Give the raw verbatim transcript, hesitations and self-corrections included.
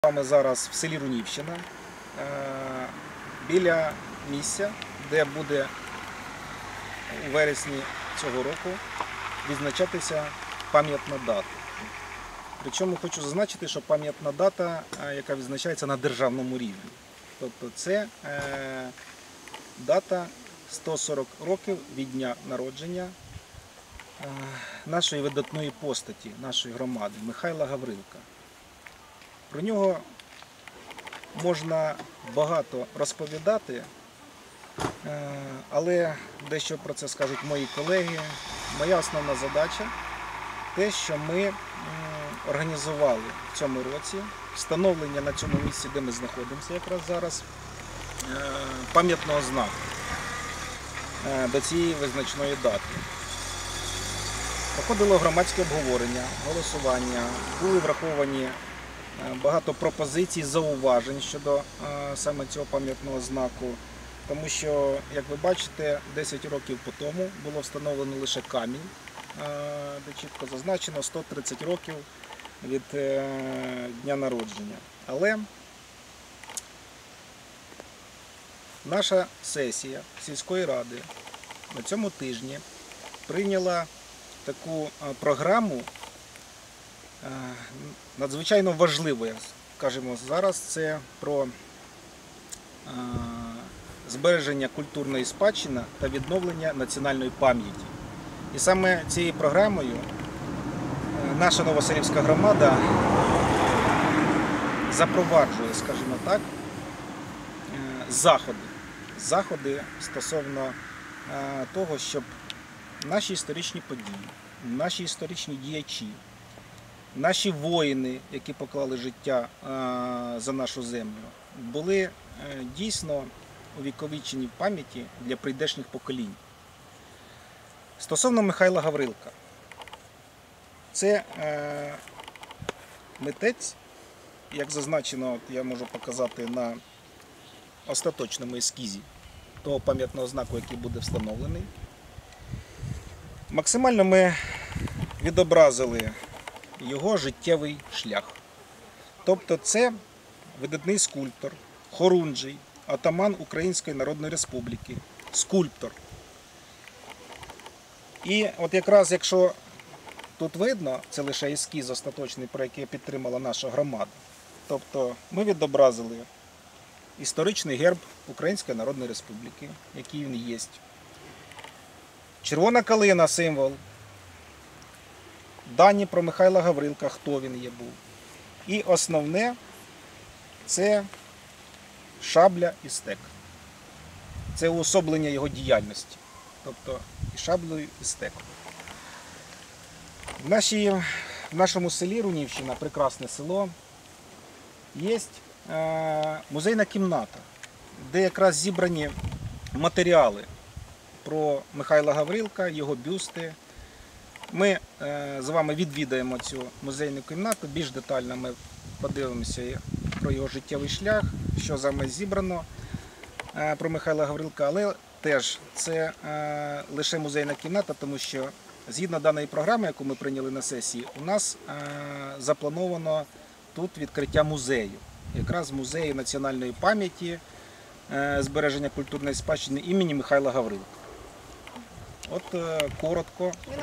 Ми зараз в селі Рунівщина, біля місця, де буде у вересні цього року відзначатися пам'ятна дата. Причому хочу зазначити, що пам'ятна дата, яка відзначається на державному рівні. Тобто це дата сто сорок років від дня народження нашої видатної постаті, нашої громади, Михайла Гаврилка. Про нього можна багато розповідати, але дещо про це скажуть мої колеги. Моя основна задача – те, що ми організували в цьому році встановлення на цьому місці, де ми знаходимося якраз зараз, пам'ятного знаку до цієї визначної дати. Проходило громадське обговорення, голосування, були враховані багато пропозицій, зауважень щодо е, саме цього пам'ятного знаку, тому що, як ви бачите, десять років по тому було встановлено лише камінь, е, де чітко зазначено сто тридцять років від е, дня народження. Але наша сесія сільської ради на цьому тижні прийняла таку програму, надзвичайно важливо, скажімо, зараз це про збереження культурної спадщини та відновлення національної пам'яті. І саме цією програмою наша Новоселівська громада запроваджує, скажімо так, заходи, заходи стосовно того, щоб наші історичні події, наші історичні діячі, наші воїни, які поклали життя за нашу землю, були дійсно увіковічені в пам'яті для прийдешніх поколінь. Стосовно Михайла Гаврилка, це митець, як зазначено, я можу показати на остаточному ескізі того пам'ятного знаку, який буде встановлений. Максимально ми відобразили його життєвий шлях. Тобто це видатний скульптор, хорунжий, атаман Української Народної Республіки, скульптор. І от якраз якщо тут видно, це лише ескіз остаточний, про який підтримала наша громада. Тобто ми відобразили історичний герб Української Народної Республіки, який він є. Червона калина – символ. Дані про Михайла Гаврилка, хто він є був. І основне – це шабля і стек. Це уособлення його діяльності. Тобто і шаблею, і стеком. В, нашій, в нашому селі Рунівщина, прекрасне село, є е, музейна кімната, де якраз зібрані матеріали про Михайла Гаврилка, його бюсти. Ми е, з вами відвідаємо цю музейну кімнату, більш детально ми подивимося про його життєвий шлях, що саме зібрано е, про Михайла Гаврилка, але теж це е, лише музейна кімната, тому що згідно даної програми, яку ми прийняли на сесії, у нас е, заплановано тут відкриття музею, якраз музею національної пам'яті, е, збереження культурної спадщини імені Михайла Гаврилка. От е, коротко.